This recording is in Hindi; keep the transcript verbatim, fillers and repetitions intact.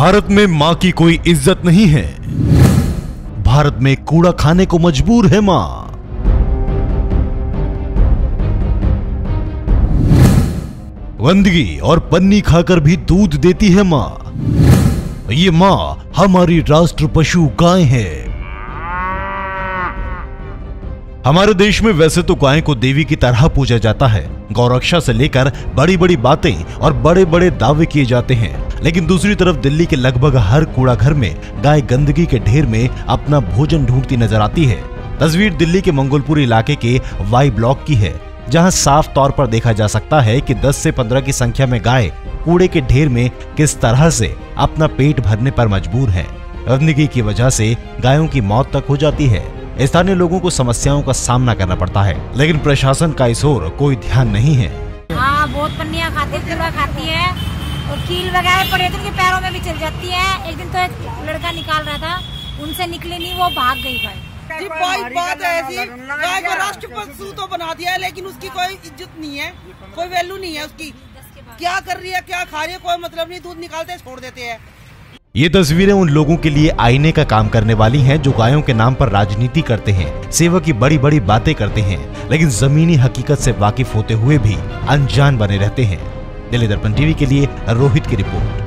भारत में माँ की कोई इज्जत नहीं है। भारत में कूड़ा खाने को मजबूर है माँ। गंदगी और पन्नी खाकर भी दूध देती है माँ। ये माँ हमारी राष्ट्र पशु गाय है। हमारे देश में वैसे तो गाय को देवी की तरह पूजा जाता है। गौरक्षा से लेकर बड़ी बड़ी बातें और बड़े बड़े दावे किए जाते हैं, लेकिन दूसरी तरफ दिल्ली के लगभग हर कूड़ा घर में गाय गंदगी के ढेर में अपना भोजन ढूंढती नजर आती है। तस्वीर दिल्ली के मंगोलपुर इलाके के वाई ब्लॉक की है, जहां साफ तौर पर देखा जा सकता है कि दस से पंद्रह की संख्या में गाय कूड़े के ढेर में किस तरह से अपना पेट भरने पर मजबूर है। गंदगी की वजह से गायों की मौत तक हो जाती है। स्थानीय लोगों को समस्याओं का सामना करना पड़ता है, लेकिन प्रशासन का इस ओर कोई ध्यान नहीं है। हाँ, बहुत पन्नियाँ खाती है, कूड़ा खाती है और कील वगैरह पड़े थे उनके पैरों में भी चल जाती है। एक दिन तो एक लड़का निकाल रहा था, उनसे निकली नहीं, वो भाग गई गाय। जी बात बात है ऐसी, गाय को राष्ट्र पशु तो बना दिया है, लेकिन उसकी कोई इज्जत नहीं है, कोई वैल्यू नहीं है उसकी। क्या कर रही है, क्या खा रही है, कोई मतलब नहीं। दूध निकालते छोड़ देते हैं। ये तस्वीरें उन लोगों के लिए आईने का काम करने वाली हैं जो गायों के नाम पर राजनीति करते हैं, सेवा की बड़ी बड़ी बातें करते हैं, लेकिन जमीनी हकीकत से वाकिफ होते हुए भी अनजान बने रहते हैं। दिल्ली दर्पण टीवी के लिए रोहित की रिपोर्ट।